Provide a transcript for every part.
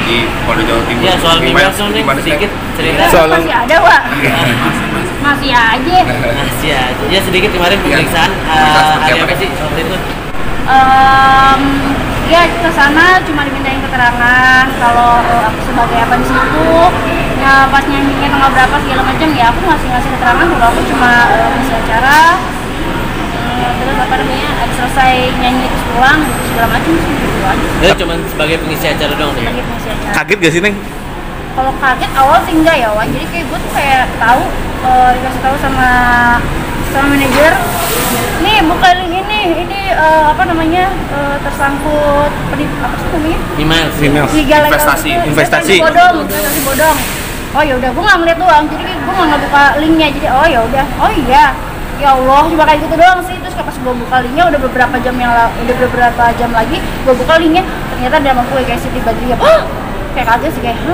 di Polda Jawa Timur. Ya soal Mimiles nih sedikit cerita. Masih ada, Wak. Masih aja. Masih aja. Ya sedikit kemarin pemeriksaan hari apa sih waktu itu? Ya ke sana cuma dimintain keterangan kalau aku sebagai apa di situ, ya pas nyanyinya tanggal berapa segala macam, ya aku ngasih keterangan kalau aku cuma ngisi acara, terus apa namanya habis selesai nyanyi terus pulang segala macam sih gitu aja. Jadi cuma sebagai pengisi acara doang nih. Sebagai pengisi acara. Kaget gak sih, Neng? Kalau kaget awal sih enggak ya, Wan. Jadi kayak gue tuh kayak tahu dikasih tahu sama manajer, nih buka link ini apa namanya tersangkut apa sih namanya? Mimiles. Investasi. Bodong. Oh ya udah, gue nggak ngeliat doang, jadi gue nggak buka linknya, jadi oh ya udah, oh iya, ya Allah cuma kayak gitu doang sih. Terus pas gue buka linknya udah beberapa jam lagi gue buka linknya, ternyata ada sama gue kayak Siti Badriah, kayak kaget sih kayak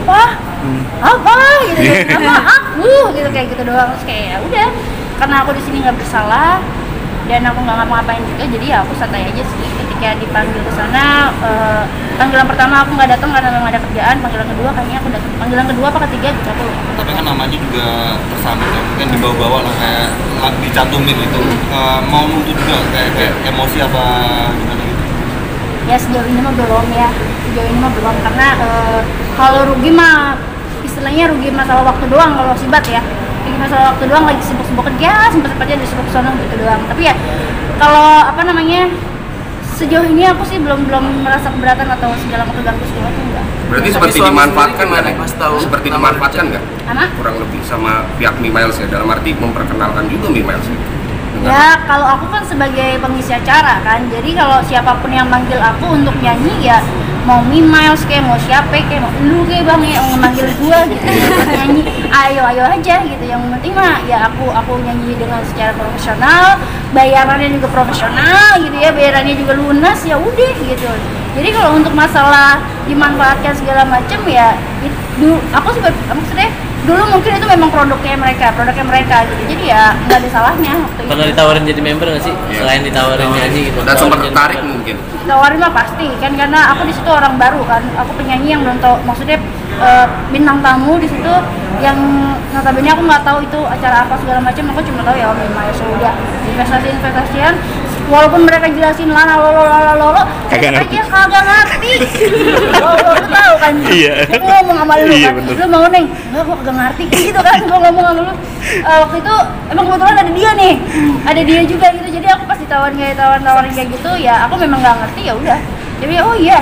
apa gitu, apa aku gitu kayak gitu doang. Terus kayak ya udah, karena aku di sini nggak bersalah dan aku nggak ngapa-ngapain juga, jadi ya aku santai aja sih. Ketika dipanggil ke sana, panggilan pertama aku nggak datang karena memang ada kerjaan. Panggilan kedua kayaknya aku datang. Panggilan kedua apa ketiga gitu aku lupa. Tapi kan namanya juga tersangkut ya, mungkin dibawa-bawa lah kayak dicantumin itu. Mau nuntut juga kayak emosi apa gimana gitu? Ya sejauh ini mah belum ya, karena kalau rugi mah istilahnya rugi masalah waktu doang kalau Sibat ya. Rugi masalah waktu doang, lagi sibuk-sibuk kerja, sempat-sempatnya disuruh kesana gitu doang. Tapi ya kalau apa namanya, sejauh ini aku sih belum merasa keberatan atau segala keganggu segala macam enggak. Berarti seperti dimanfaatkan kan? Seperti dimanfaatkan nggak? Kurang lebih sama pihak Mimiles ya, dalam arti memperkenalkan juga Mimiles ya? Ya kalau aku kan sebagai pengisi acara kan, jadi kalau siapapun yang manggil aku untuk nyanyi ya mau Mimiles kayak mau siapa kayak mau lu kayak bang ya mau manggil gua gitu nyanyi ayo aja gitu. Yang penting mah ya aku nyanyi dengan secara profesional, bayarannya juga profesional gitu ya, bayarannya juga lunas, ya udah gitu. Jadi kalau untuk masalah dimanfaatkan segala macam ya itu aku maksudnya dulu mungkin itu memang produknya mereka gitu, jadi ya nggak ada salahnya. Pernah ditawarin jadi member nggak sih? Selain ditawarin nyanyi gitu. Dan sempat tertarik mungkin. Ditawarin mah pasti kan, karena aku di situ orang baru kan, aku penyanyi yang belum tahu, maksudnya bintang tamu di situ yang notabene aku nggak tahu itu acara apa segala macam. Aku cuma tahu ya Om Maya sudah investasian, walaupun mereka jelasin lolo kagak ngerti. Kagak ngerti. Lo tahu kan? Iya. Aku ngomong sama lu Iya, kan, bener. lu mau Neng? Enggak, gua kagak ngerti gitu kan. Gua ngomong sama lu. Waktu itu emang kebetulan ada dia nih, ada dia juga gitu. Jadi aku pas ditawarin kayak gitu, ya aku memang nggak ngerti, ya udah. Jadi oh iya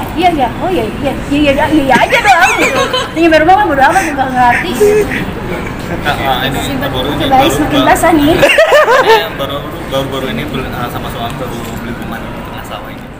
aja doang gitu. Nyampe rumah kan bodo amat, nggak ngerti. Ini Coba semakin basah nih. baru ini sama suami baru beli rumah di tengah sawah ini.